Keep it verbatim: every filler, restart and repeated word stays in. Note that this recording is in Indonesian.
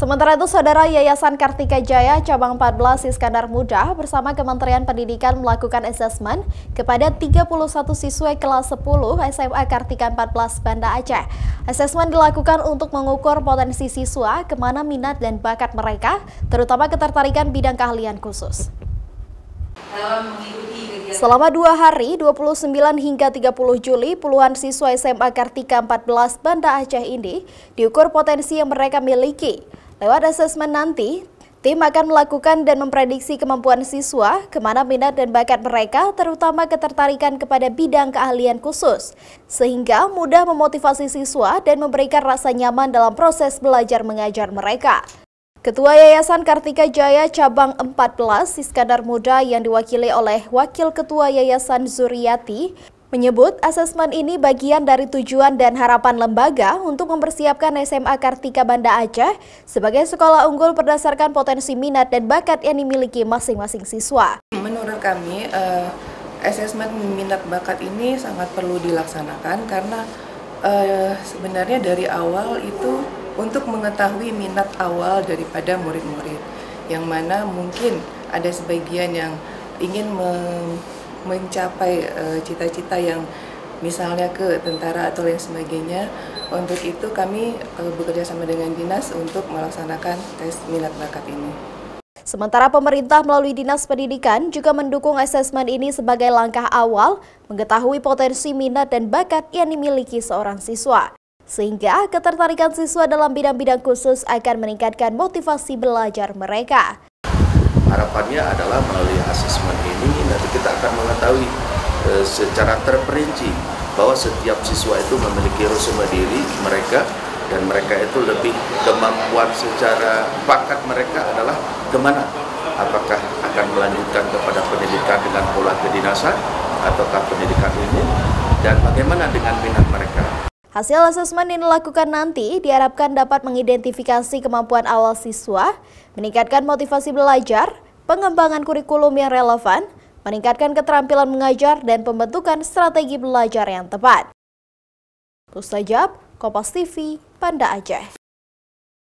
Sementara itu, Saudara Yayasan Kartika Jaya Cabang empat belas Iskandar Muda bersama Kementerian Pendidikan melakukan asesmen kepada tiga puluh satu siswa kelas sepuluh S M A Kartika empat belas Banda Aceh. Asesmen dilakukan untuk mengukur potensi siswa, kemana minat dan bakat mereka, terutama ketertarikan bidang keahlian khusus. Selama dua hari, dua puluh sembilan hingga tiga puluh Juli, puluhan siswa S M A Kartika empat belas Banda Aceh ini diukur potensi yang mereka miliki. Lewat asesmen nanti, tim akan melakukan dan memprediksi kemampuan siswa, kemana minat dan bakat mereka, terutama ketertarikan kepada bidang keahlian khusus, sehingga mudah memotivasi siswa dan memberikan rasa nyaman dalam proses belajar mengajar mereka. Ketua Yayasan Kartika Jaya Cabang empat belas Iskandar Muda yang diwakili oleh Wakil Ketua Yayasan Zuriati menyebut asesmen ini bagian dari tujuan dan harapan lembaga untuk mempersiapkan S M A Kartika Banda Aceh sebagai sekolah unggul berdasarkan potensi minat dan bakat yang dimiliki masing-masing siswa. Menurut kami, uh, asesmen minat bakat ini sangat perlu dilaksanakan karena uh, sebenarnya dari awal itu untuk mengetahui minat awal daripada murid-murid, yang mana mungkin ada sebagian yang ingin mem mencapai cita-cita uh, yang misalnya ke tentara atau lain sebagainya. Untuk itu kami uh, bekerja sama dengan dinas untuk melaksanakan tes minat bakat ini. Sementara pemerintah melalui Dinas Pendidikan juga mendukung asesmen ini sebagai langkah awal mengetahui potensi minat dan bakat yang dimiliki seorang siswa. Sehingga ketertarikan siswa dalam bidang-bidang khusus akan meningkatkan motivasi belajar mereka. Harapannya adalah melalui asesmen ini nanti kita akan mengetahui e, secara terperinci bahwa setiap siswa itu memiliki resume diri mereka, dan mereka itu lebih kemampuan secara bakat mereka adalah kemana, apakah akan melanjutkan kepada pendidikan dengan pola kedinasan ataukah pendidikan ini, dan bagaimana dengan minat mereka. Hasil asesmen yang dilakukan nanti diharapkan dapat mengidentifikasi kemampuan awal siswa, meningkatkan motivasi belajar, pengembangan kurikulum yang relevan, meningkatkan keterampilan mengajar, dan pembentukan strategi belajar yang tepat. Mustajab, Kompas T V, Banda Aceh.